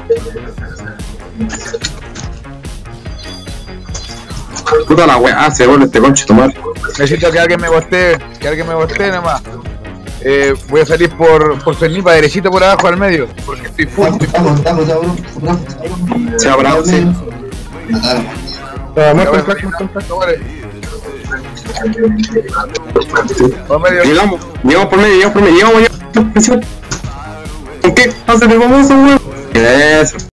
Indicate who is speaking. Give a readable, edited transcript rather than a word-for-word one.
Speaker 1: Puta la weá, se vuelve este conche tomar.
Speaker 2: Necesito que alguien me bostee, nomás. Voy a salir por Fernipa, derechito por abajo al medio, porque estoy full.
Speaker 1: Se habrá, sí. Llegamos por medio, llegamos. ¿Con qué? Hacete famoso, weón. Eso.